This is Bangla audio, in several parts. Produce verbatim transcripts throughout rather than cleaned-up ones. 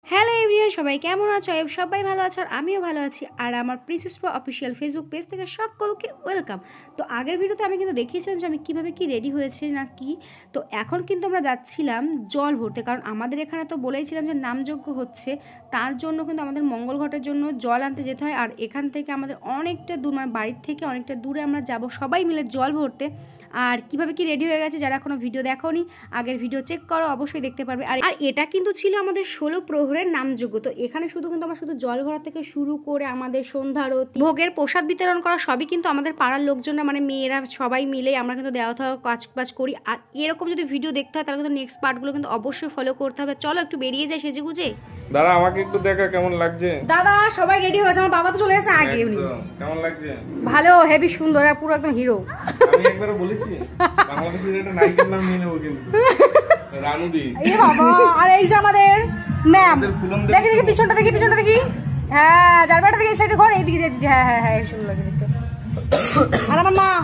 হ্যালো এভরিওয়ান, সবাই কেমন আছো? সবাই ভালো আছো আর আমিও ভালো আছি। আর আমার প্রিন্সেস পা অফিসিয়াল ফেসবুক পেজ থেকে সকলকে ওয়েলকাম। তো আগের ভিডিওতে আমি কিন্তু দেখিয়েছিলাম যে আমি কীভাবে কি রেডি হয়েছি না কি। তো এখন কিন্তু আমরা যাচ্ছিলাম জল ভরতে, কারণ আমাদের এখানে তো বলেইছিলাম যে নামযজ্ঞ হচ্ছে, তার জন্য কিন্তু আমাদের মঙ্গল ঘটের জন্য জল আনতে যেতে হয়। আর এখান থেকে আমাদের অনেকটা দূর, মানে বাড়ির থেকে অনেকটা দূরে আমরা যাব সবাই মিলে জল ভরতে। আর কিভাবে কি রেডি হয়ে গেছে, যারা এখনও ভিডিও দেখোনি আগের ভিডিও চেক করো, অবশ্যই দেখতে পারবে। আর আর এটা কিন্তু ছিল আমাদের ষোলো প্রহরের নামযজ্ঞ। তো এখানে শুধু কিন্তু আমরা শুধু জল ভরা থেকে শুরু করে আমাদের সন্ধ্যারতি, ভোগের প্রসাদ বিতরণ করা সবই কিন্তু আমাদের পাড়ার লোকজনরা, মানে মেয়েরা সবাই মিলে আমরা কিন্তু দেওয়া থাকা কাজ বাজ করি। আর এরকম যদি ভিডিও দেখতে হয় তাহলে কিন্তু নেক্সট পার্টগুলো কিন্তু অবশ্যই ফলো করতে হবে। চলো একটু বেরিয়ে যাই সেজে গুজে। দাদা আমাকে একটু দেখা কেমন লাগছে। দাদা সবাই রেডি হয়েছে, আমার বাবা তো চলে গেছে আগে। কেমন লাগছে? ভালো, হেভি সুন্দর, পুরো একদম হিরো। আমি একবার বলেছি বাংলাদেশের একটা নায়িকার নাম নিয়ে নেব কিন্তু রানুদি। এই বাবা, আর এই যে আমাদের ম্যাম, দেখি দেখি পিছনটা দেখি পিছনটা দেখি। হ্যাঁ, জারবাটা দেখি, এই সাইডে ঘর, এইদিকে দিদি। হ্যাঁ হ্যাঁ হ্যাঁ, সুন্দর লাগে দেখতে। আর আমার মা,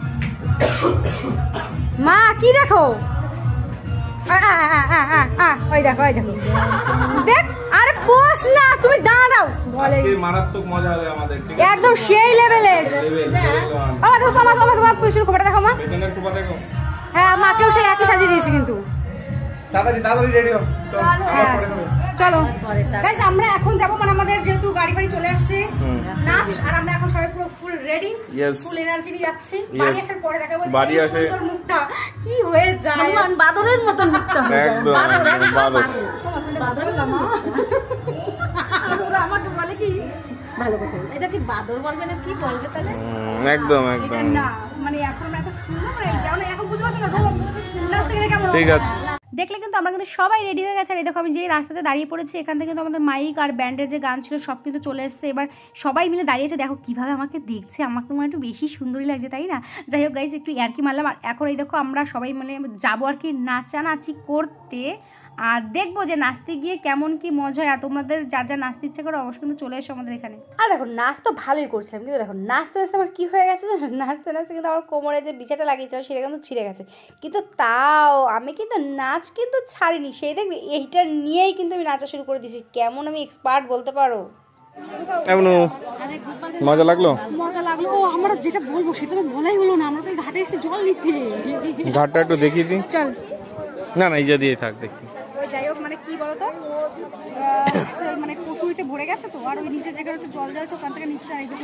মা কি দেখো? ওই দেখো ওই দেখো, দেখ। আরে বস না, তুমি দাঁড়াও। বলে মারাত্মক মজা হবে আমাদের, ঠিক আছে? একদম সেই লেভেলের। বাবা দেখো, বাবা বাবা বাবা পিছনে খবরটা দেখো মা। পেছনের খবর দেখো। হ্যাঁ, মাকেও সেই একই সাজিয়ে দিয়েছি কিন্তু। তাড়াতাড়ি তাড়াতাড়ি রেডি হও। চলো গাইস, আমরা এখন যাব, মানে আমাদের যেহেতু গাড়ি বাড়ি চলে আসছে নাচ, আর আমরা এখন সবাই পুরো ফুল রেডি, ফুল এনার্জি নিয়ে যাচ্ছি। বাড়ি আসার পরে দেখাবো বাড়ি আসে তোর মুখটা কি হয়ে যায়, হনুমান বাদরের মত মুখটা হয়ে যায়। একদম বাদর বাদর লামা ওরা আমাকে বলে কি ভালো কথা, এটা কি বাদর বলবে না কি বলবে তাহলে? একদম একদম না, মানে এখন আমরা এত সুন্দর করে যাও না, এখন বুঝতে পারছো না রোদ নাচতে গেলে কেমন। ঠিক আছে, দেখলে কিন্তু আমরা কিন্তু সবাই রেডি হয়ে গেছে। আর এই দেখো আমি যে রাস্তাতে দাঁড়িয়ে পড়েছি, এখান থেকে কিন্তু আমাদের মাইক আর ব্যান্ডের যে গান ছিল সব কিন্তু চলে এসছে। এবার সবাই মিলে দাঁড়িয়েছে, দেখো কিভাবে আমাকে দেখছে, আমাকে মনে একটু বেশি সুন্দরই লাগছে, তাই না? যাই হোক গাইস, একটু ইয়ার্কি মারলাম। আর এখন এই দেখো আমরা সবাই মানে যাবো আর কি নাচানাচি করতে, আর দেখবো যে নাচতে গিয়ে কেমন কি মজা হয়। আর তোমাদের যার যা নাচতে ইচ্ছে করে অবশ্যই কিন্তু চলে এসো আমাদের এখানে। আর দেখো নাচ তো ভালোই করছিলাম, কিন্তু দেখো নাচতে নাচতে আমার কী হয়ে গেছে, নাচতে নাচতে কিন্তু আমার কোমরে যে বিছাটা লাগিয়েছিল সেটা কিন্তু ছিঁড়ে গেছে। কিন্তু তাও আমি কিন্তু নাচ কিন্তু ছাড়িনি, সেই দেখবে এইটা নিয়েই কিন্তু আমি নাচা শুরু করে দিয়েছি। কেমন আমি এক্সপার্ট বলতে পারো। এমন মজা লাগলো, মজা লাগলো। ও আমরা যেটা বলবো সেটা তো বলাই হলো না, আমরা তো ঘাটে এসে জল নিতে। ঘাটটা একটু দেখিয়ে দিই। চল না না, ইজা দিয়ে থাক দেখি। যাই হোক, মানে কি বলতো, মানে কচুরিতে ভরে গেছে তো, আর ওই নিচের জায়গায় একটু জল যাচ্ছে, ওখান থেকে নিচে আর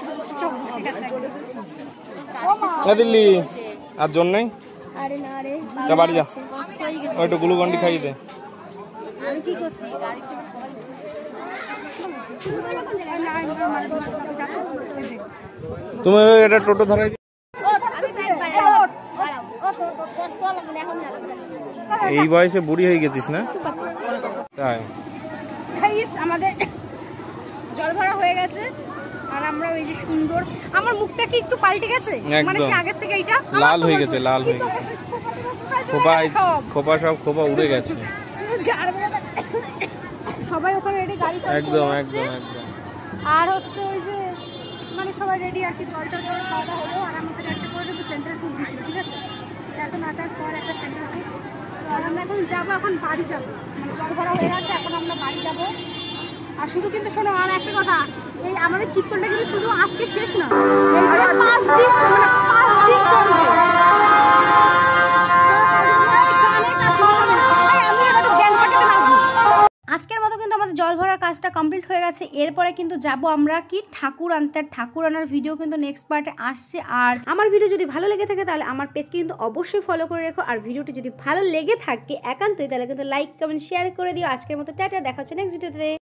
দিল্লি আর জল নেই। আরে না রে, যা বাড়ি যা, ওই একটু গ্লুকন্ডি খাইয়ে দে। আমি কি করছি, তুমি এটা টোটো ধরাই। এই বয়সে বুড়ি হয়ে গেছিস না? তাই আমাদের জল ভরা হয়ে গেছে, আর আমরা ওই যে সুন্দর, আমার মুখটা কি একটু পাল্টে গেছে, মানে সে আগের থেকে এটা লাল হয়ে গেছে, লাল হয়ে গেছে। খোপা খোপা সব খোপা উড়ে গেছে। সবাই ওখানে রেডি, গাড়ি একদম একদম একদম। আর হচ্ছে ওই যে মানে সবাই রেডি আর কি, জলটা জল খাওয়া দাওয়া হলো। আর আমাদের একটা করে কিন্তু সেন্টার ফুড দিচ্ছিল, ঠিক আছে? এত নাচার পর একটা সেন্টার ফুড। আর আমরা এখন যাবো, এখন বাড়ি যাবো, মানে জল ভরা হয়ে গেছে, এখন আমরা বাড়ি যাবো। আর শুধু কিন্তু শোনো, আর একটা কথা, এই আমাদের কীর্তনটা কিন্তু শুধু আজকে শেষ না, পাঁচ দিন মানে পাঁচ দিন চলবে। আজকের মতো কিন্তু আমাদের জল ভরার কাজটা কমপ্লিট হয়ে গেছে। এরপরে কিন্তু যাব আমরা কি ঠাকুর আনতে, আর ঠাকুর আনার ভিডিও কিন্তু নেক্সট পার্টে আসছে। আর আমার ভিডিও যদি ভালো লেগে থাকে তাহলে আমার পেজকে কিন্তু অবশ্যই ফলো করে রেখো। আর ভিডিওটি যদি ভালো লেগে থাকে একান্তই, তাহলে কিন্তু লাইক কমেন্ট শেয়ার করে দিও। আজকের মতো টাটা, দেখা হচ্ছে নেক্সট ভিডিওতে।